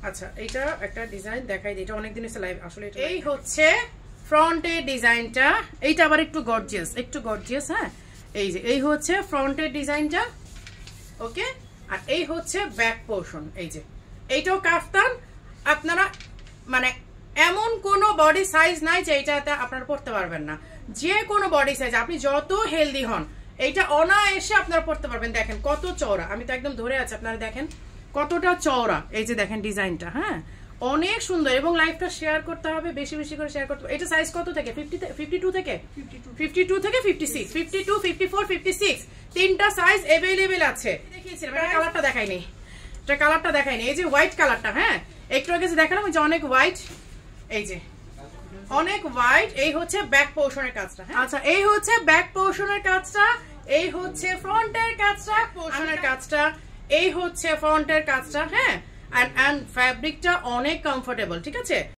আচ্ছা এটা একটা ডিজাইন দেখাই দিই, এটা অনেক দিন লাইভ আসলে। এই হচ্ছে ফ্রন্টের ডিজাইনটা, এইটা আবার একটু গর্জিয়াস, হ্যাঁ এই যে এই হচ্ছে ফ্রন্টের ডিজাইনটা, ওকে। আর এই হচ্ছে ব্যাক পোর্শন, এই যে এইটাও কাফতান। আপনারা মানে এমন কোনো বডি সাইজ নাই যে এইটাতে আপনারা পড়তে পারবেন না, যে কোনো বডি সাইজ, আপনি যত হেলদি হন এইটা অনায়াসে আপনারা পড়তে পারবেন। দেখেন কত চওড়া, আমি তো একদম ধরে আছি, আপনারা দেখেন কতটা চওড়া, এই যে দেখেন ডিজাইনটা, হ্যাঁ অনেক সুন্দর। এবং লাইভটা শেয়ার করতে হবে, বেশি বেশি করে শেয়ার করতে হবে। এটা সাইজ কত থেকে? 52 থেকে 56, 52, 54, 56 তিনটা সাইজ अवेलेबल আছে। দেখিয়েছিলাম, এটা কালারটা দেখাইনি, এই যে হোয়াইট কালারটা, হ্যাঁ একটু আগে যে দেখালাম যে অনেক হোয়াইট, এই যে অনেক হোয়াইট। এই হচ্ছে ব্যাক পোর্শনের কাজটা, হ্যাঁ আচ্ছা এই হচ্ছে ব্যাক পোর্শনের কাজটা, এই হচ্ছে ফ্রন্টের কাজটা, পোর্শনের কাজটা, এই হচ্ছে ফ্রন্টের কাজটা, হ্যাঁ। এন্ড ফ্যাব্রিকটা অনেক কমফোর্টেবল, ঠিক আছে।